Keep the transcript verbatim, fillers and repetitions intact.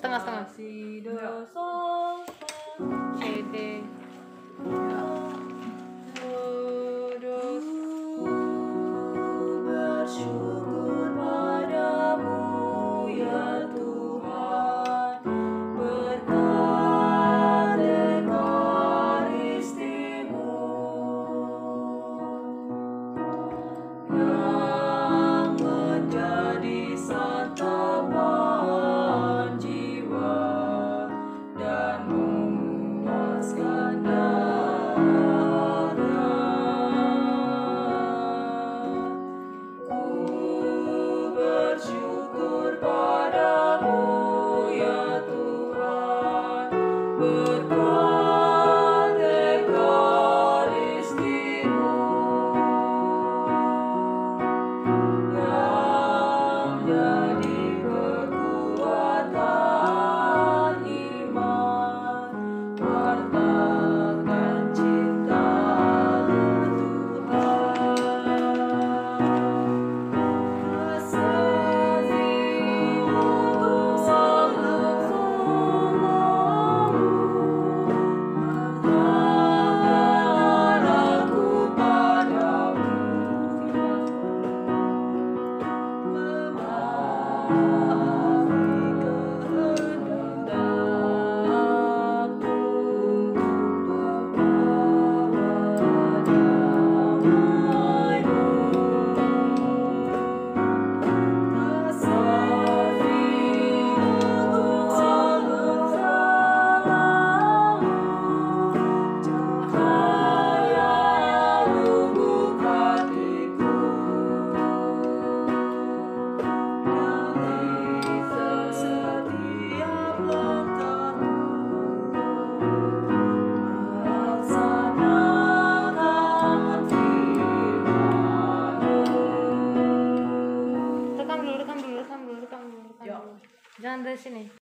setengah-setengah. Si do sol C D. do do. Bersyukur padamu ya Tuhan, berkat Ekaristimu yang menjadi santapan jiwa dan memuaskan dahaga. Ku bersyukur padamu ya Tuhan, berkat Ekaristimu yang jadi kekuatan iman, wartakan cinta Tuhan. Kasih untuk selalu selalu menghadap aku padamu ya memahami kehendakku membawa damai-Mu. Kasih untuk selalu selalu cahaya lubuk hatiku dari setiap langkahku melaksanakan firman-Mu. Rekam dulu, rekam dulu, rekam dulu, rekam dulu, rekam Yuk. dulu. Jangan dari sini.